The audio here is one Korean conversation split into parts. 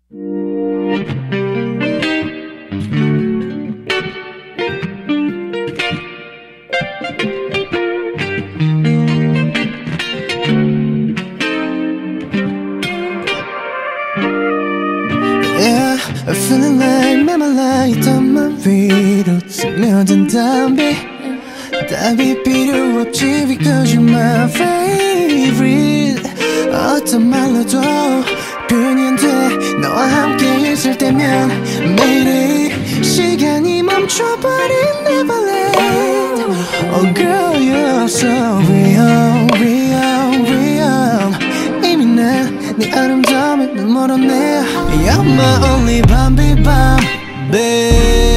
Yeah, I'm feeling like 메말라있던 맘 위로 스며든 담비 필요 없지 because you're my favorite. 어떤 말로도 표현이 안 돼 너와 함께 있을 때면 매일이 시간이 멈춰버린 Neverland. Oh girl you're so real, real, real. 이미 난 네 아름다움에 눈 멀었네. You're my only Bambi, Bambi.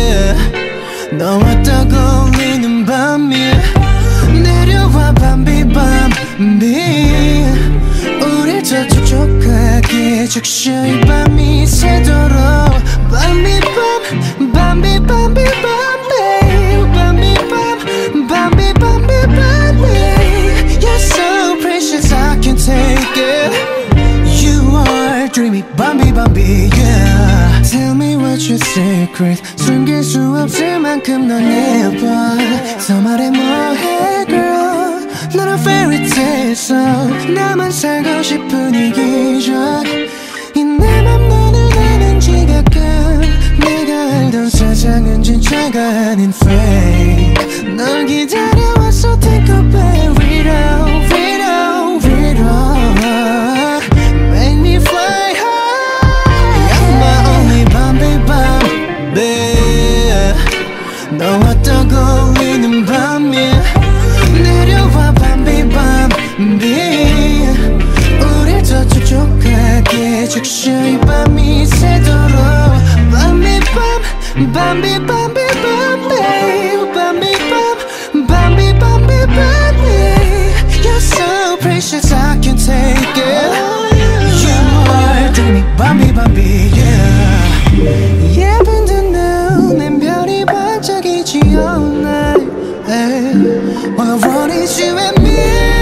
너와 떠올리는 밤이 내려와 Bambi, Bambi. 우릴 더 촉촉하게 적셔 이 밤이 새도록 Bambi, Bambi, Bambi, Bambi, Bambi, Bambi, Bambi, Bambi. You're so precious I can't take it. You are dreamy Bambi, Bambi, yeah. Tell me what's your secret. 숨길 수 없을 만큼 넌 예뻐. 더 말해 뭐해 girl. 넌 a fairy tale song. 나만 살고 싶은 이 기적. 이 내 맘 너를 아는 지각감. 내가 알던 세상은 진짜가 아닌 fake. 널 기다려왔어 think about it all, it all, it all. Make me fly high. You're my only Bambi, Bambi. 너와 떠올리는 밤이 내려와 Bambi, Bambi. 우릴 더 촉촉하게 적셔 이 밤이 새도록 Bambi, Bambi, Bambi, Bambi, Bambi, Bambi, Bambi, Bambi. You're so precious I can't take it. You are dreamy Bambi, Bambi, yeah. 예쁜 듯 눈엔 별이 반짝이지 all night. All I want is you and me.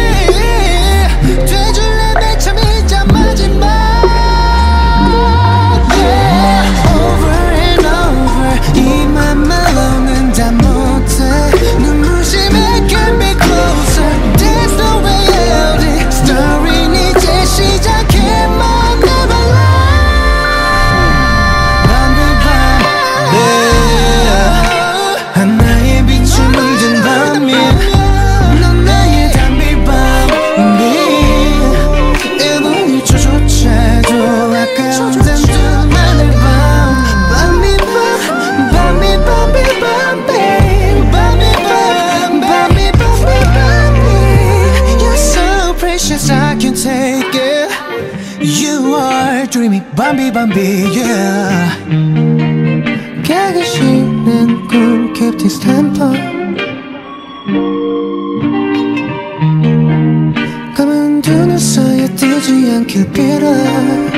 돼줄래 맨 처음이자 마지막. Yeah. Over and over 이 맘만로는 다 못해. 눈부심에 can be closer. There's no way out. Story는 이제 시작해 my Neverland. Bambi, Bambi. 하나의 빛을 물든 밤이 넌 나의 Bambi, Bambi. 1분 1초조차도 아까운단 둘만의 밤 Bambi, Bambi, Bambi, Bambi, Bambi, Bambi, Bambi, Bambi. You're so precious I can't take it. You are dreamy Bambi, Bambi, yeah. 가기 싫은 꿈 keep this tempo. 가만두는 사이에 뜨지 않길 빌어.